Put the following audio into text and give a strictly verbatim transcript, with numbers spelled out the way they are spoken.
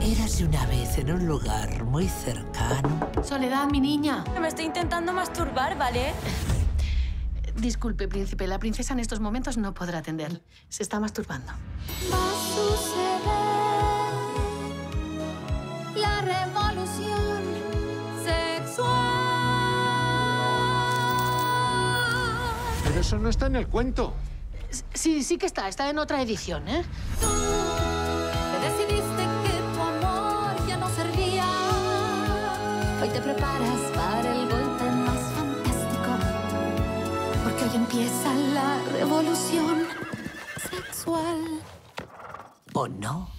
Érase una vez en un lugar muy cercano. Soledad, mi niña. Me estoy intentando masturbar, ¿vale? Disculpe, príncipe, la princesa en estos momentos no podrá atender. Se está masturbando. Va a suceder la revolución sexual. Pero eso no está en el cuento. Sí, sí que está. Está en otra edición, ¿eh? Tú te decidiste que tu amor ya no servía. Hoy te preparas para el golpe más fantástico. Porque hoy empieza la revolución sexual. ¿O no?